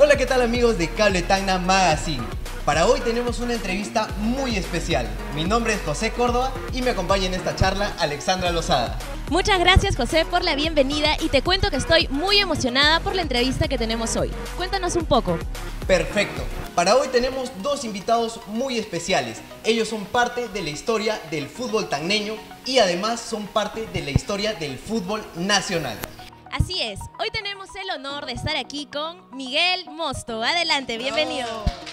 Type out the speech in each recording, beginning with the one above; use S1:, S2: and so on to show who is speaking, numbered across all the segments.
S1: Hola, ¿qué tal amigos de Cable Tacna Magazine? Para hoy tenemos una entrevista muy especial. Mi nombre es José Córdoba y me acompaña en esta charla Alexandra Lozada.
S2: Muchas gracias, José, por la bienvenida y te cuento que estoy muy emocionada por la entrevista que tenemos hoy. Cuéntanos un poco.
S1: Perfecto. Para hoy tenemos dos invitados muy especiales. Ellos son parte de la historia del fútbol tacneño y además son parte de la historia del fútbol nacional.
S2: Así es, hoy tenemos el honor de estar aquí con Miguel Mosto. Adelante, bienvenido.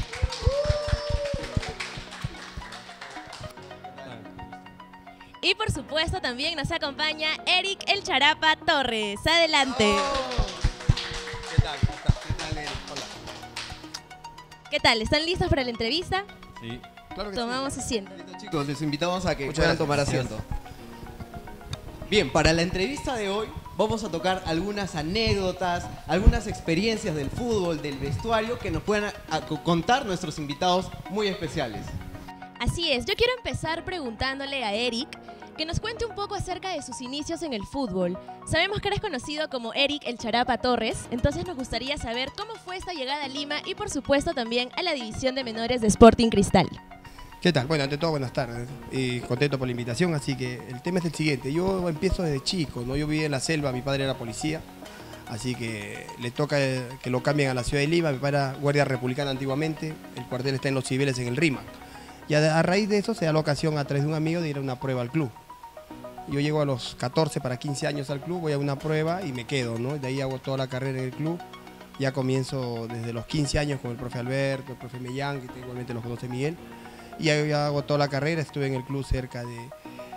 S2: Y por supuesto también nos acompaña Eric El Charapa Torres. Adelante.
S3: ¿Qué tal? ¿Qué tal? Hola.
S2: ¿Qué tal? ¿Están listos para la entrevista?
S3: Sí. Claro que
S2: Tomamos asiento.
S1: Chicos, les invitamos a que
S3: Muchas
S1: puedan
S3: gracias.
S1: tomar asiento. Bien, para la entrevista de hoy vamos a tocar algunas anécdotas, algunas experiencias del fútbol, del vestuario que nos puedan contar nuestros invitados muy especiales.
S2: Así es, yo quiero empezar preguntándole a Eric que nos cuente un poco acerca de sus inicios en el fútbol. Sabemos que eres conocido como Eric El Charapa Torres, entonces nos gustaría saber cómo fue esta llegada a Lima y por supuesto también a la división de menores de Sporting Cristal.
S3: ¿Qué tal? Bueno, ante todo, buenas tardes. Y contento por la invitación, así que el tema es el siguiente. Yo empiezo desde chico, ¿no? Yo vivía en la selva, mi padre era policía, así que le toca que lo cambien a la ciudad de Lima. Mi padre era guardia republicana antiguamente, el cuartel está en Los Cibeles, en el RIMAC. Y a raíz de eso se da la ocasión a través de un amigo de ir a una prueba al club. Yo llego a los 14 para 15 años al club, voy a una prueba y me quedo, ¿no? De ahí hago toda la carrera en el club. Ya comienzo desde los 15 años con el profe Alberto, el profe Mellán, que igualmente los conoce Miguel. Y ahí ya hago toda la carrera, estuve en el club cerca de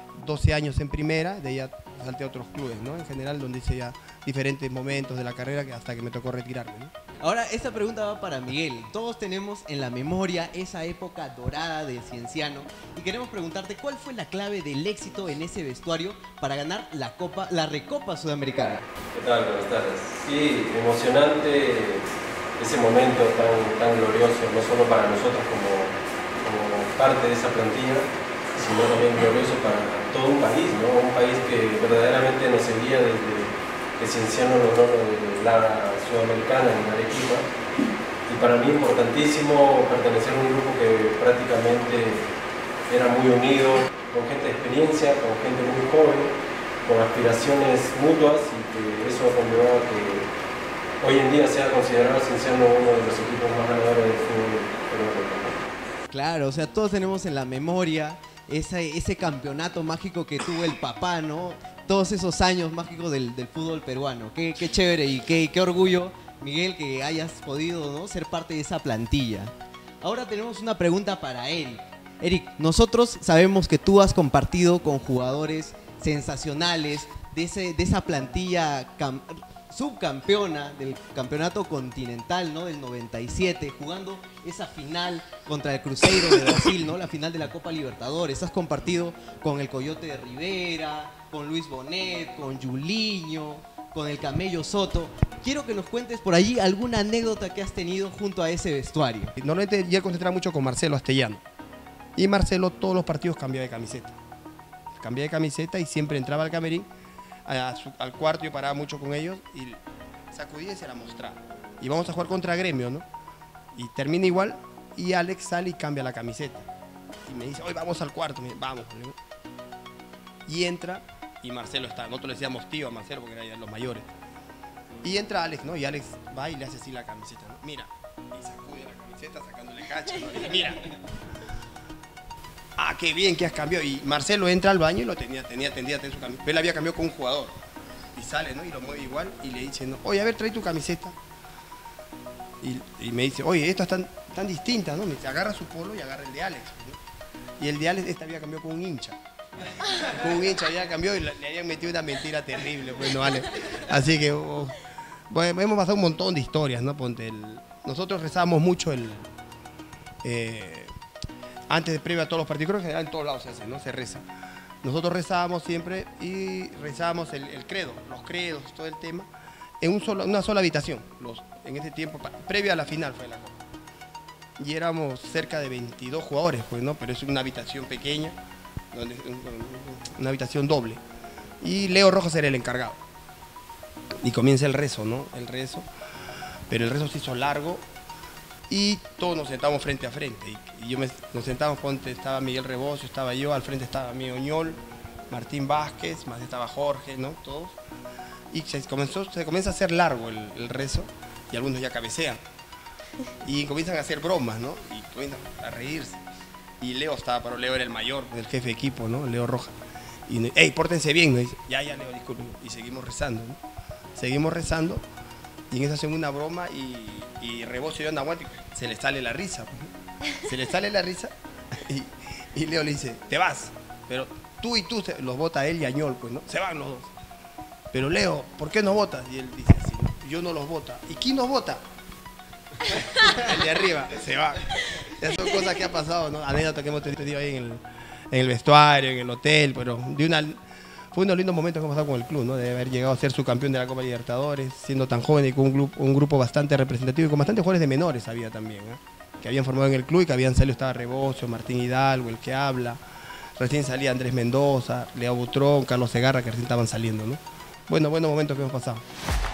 S3: 12 años en primera, de ahí ya salté a otros clubes, ¿no? En general, donde hice ya diferentes momentos de la carrera hasta que me tocó retirarme, ¿no?
S1: Ahora, esta pregunta va para Miguel. Todos tenemos en la memoria esa época dorada del Cienciano y queremos preguntarte cuál fue la clave del éxito en ese vestuario para ganar la Recopa Sudamericana.
S4: ¿Qué tal? Buenas tardes. Sí, emocionante ese momento tan glorioso, no solo para nosotros como parte de esa plantilla, sino también glorioso para todo un país, ¿no? Un país que verdaderamente nos seguía desde que Cienciano logró la Sudamericana en Arequipa. Y para mí importantísimo pertenecer a un grupo que prácticamente era muy unido, con gente de experiencia, con gente muy joven, con aspiraciones mutuas, y que eso ha conllevado a que hoy en día sea considerado Cienciano uno de los equipos más ganadores del fútbol peruano.
S1: Claro, o sea, todos tenemos en la memoria ese campeonato mágico que tuvo el papá, ¿no? Todos esos años mágicos del fútbol peruano. Qué chévere y qué orgullo, Miguel, que hayas podido, ¿no?, ser parte de esa plantilla. Ahora tenemos una pregunta para Eric. Eric, nosotros sabemos que tú has compartido con jugadores sensacionales de esa plantilla subcampeona del campeonato continental, ¿no?, del 97, jugando esa final contra el Cruzeiro de Brasil, ¿no?, la final de la Copa Libertadores. Has compartido con el Coyote de Rivera, con Luis Bonet, con Juliño, con el Camello Soto. Quiero que nos cuentes por allí alguna anécdota que has tenido junto a ese vestuario.
S3: Normalmente yo concentraba mucho con Marcelo Astellano. Y Marcelo todos los partidos cambiaba de camiseta. Cambiaba de camiseta y siempre entraba al camerín, al cuarto. Yo paraba mucho con ellos y sacudía y se la mostraba. Y vamos a jugar contra Gremio, ¿no? Y termina igual y Alex sale y cambia la camiseta. Y me dice, hoy vamos al cuarto. Me dice, vamos. Y entra y Marcelo está. Nosotros le decíamos tío a Marcelo porque era de los mayores. Y entra Alex, ¿no? Y Alex va y le hace así la camiseta, ¿no? Mira. Y sacude la camiseta sacándole cacha, ¿no? Y dice, mira. Ah, qué bien que has cambiado. Y Marcelo entra al baño y lo tenía tendida en su camiseta. Pero él había cambiado con un jugador. Y sale, ¿no? Y lo mueve igual y le dice, no, oye, a ver, trae tu camiseta. Y me dice, oye, estas tan distintas, ¿no? Me dice, agarra su polo y agarra el de Alex, ¿no? Y el de Alex había cambiado con un hincha. Con un hincha había cambiado y le habían metido una mentira terrible, pues, ¿no, Alex? Así que, bueno, hemos pasado un montón de historias, ¿no? Nosotros rezábamos mucho antes de previo a todos los partidos, creo que en general en todos lados se hace, ¿no? Se reza. Nosotros rezábamos siempre y rezábamos el credo, los credos, todo el tema, en una sola habitación. En ese tiempo, previo a la final fue la Copa. Y éramos cerca de 22 jugadores, pues, ¿no? Pero es una habitación pequeña, una habitación doble. Y Leo Rojas era el encargado. Y comienza el rezo, ¿no? El rezo. pero el rezo se hizo largo y todos nos sentamos frente a frente. Nos sentamos, ponte, estaba Miguel Rebocio, estaba yo, al frente estaba mi Oñol, Martín Vázquez, más estaba Jorge, ¿no? Todos. Y se comienza a hacer largo el rezo y algunos ya cabecean. Y comienzan a hacer bromas, ¿no? Y comienzan a reírse. Y Leo estaba, pero Leo era el mayor, el jefe de equipo, ¿no? Leo Roja. Y, hey, pórtense bien, ¿no? Y dice, ya, Leo, disculpen. Y seguimos rezando, ¿no? Seguimos rezando y en eso hacen una broma y Rebocio y Onda se le sale la risa, pues, ¿no? Se le sale la risa y Leo le dice, te vas, pero tú los vota él y Añol, pues, ¿no? Se van los dos. Pero Leo, ¿por qué no votas? Y él dice así, yo no los vota. ¿Y quién nos vota? El de arriba, se va. Esas son cosas que han pasado, ¿no? Anécdotas que hemos tenido ahí en el vestuario, en el hotel, pero fue unos lindos momentos que hemos pasado con el club, ¿no? De haber llegado a ser subcampeón de la Copa Libertadores, siendo tan joven y con un grupo bastante representativo y con bastantes jugadores de menores había también, ¿eh? Que habían formado en el club y que habían salido, estaba Rebocio, Martín Hidalgo, el que habla, recién salía Andrés Mendoza, Leo Butrón, Carlos Segarra, que recién estaban saliendo, ¿no? Buenos momentos que hemos pasado.